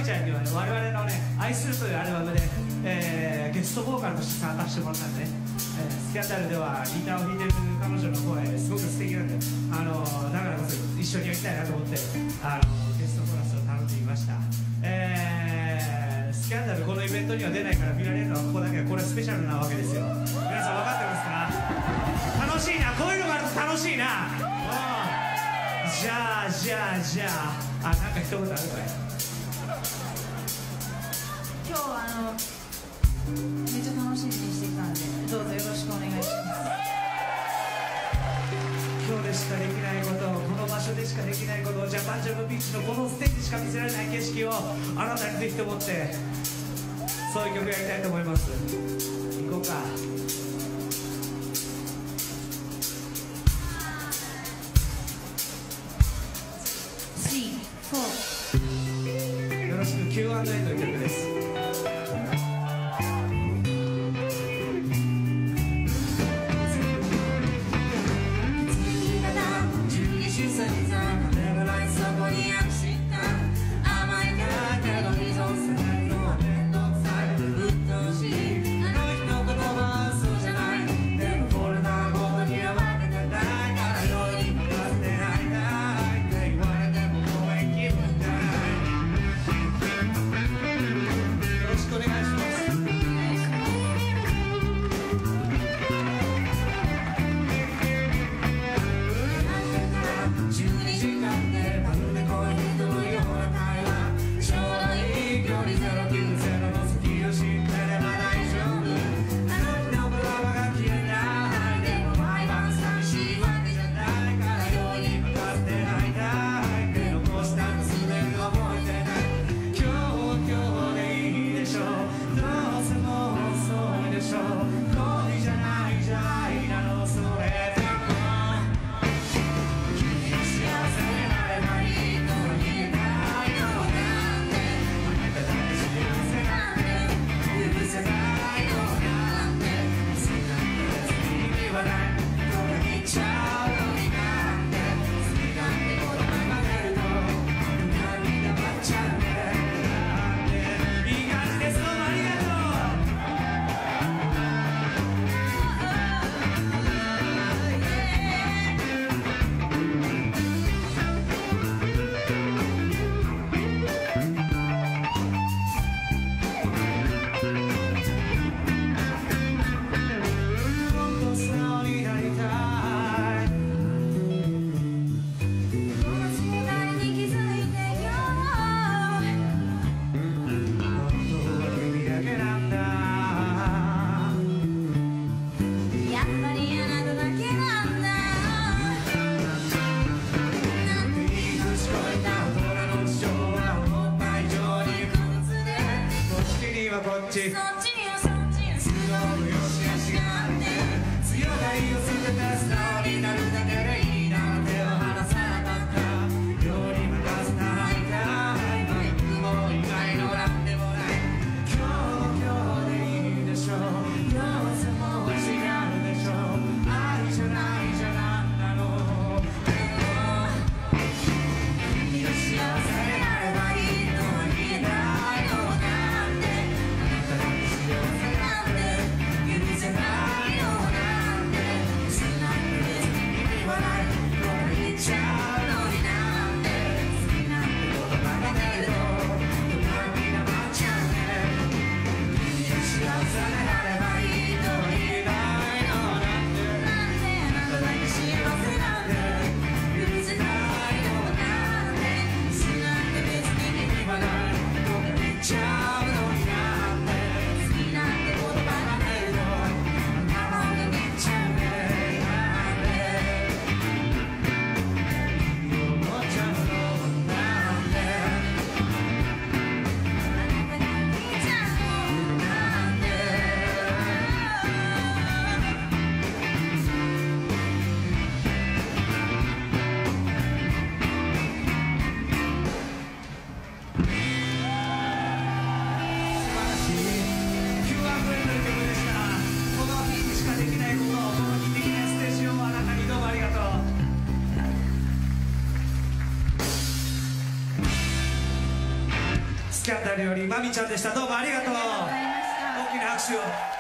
ちゃんにはね、我々のね、愛するというアルバムで、ゲストボーカルとして参加してもらったんでね、スキャンダルではギターを弾いてる彼女の声、すごく素敵なんで、だからこそ一緒にやりたいなと思って、ゲストコーラスを頼んでみました。スキャンダル、このイベントには出ないから見られるのはここだけ、これスペシャルなわけですよ。皆さん分かってますか？楽しいな、こういうのがあると楽しいな。じゃあ、なんか一言あるかい？ 今日めっちゃ楽しみにしてきたんで、どうぞよろしくお願いします。 今日でしかできないこと、この場所でしかできないこと、ジャパンジャムビーチのこのステージしか見せられない景色をあなたにぜひと思って、そういう曲やりたいと思います。行こうか。よろしく Q&A という曲です。 キャンダルよりまみちゃんでした。どうもありがとう。 ありがとうございました。 大きな拍手を。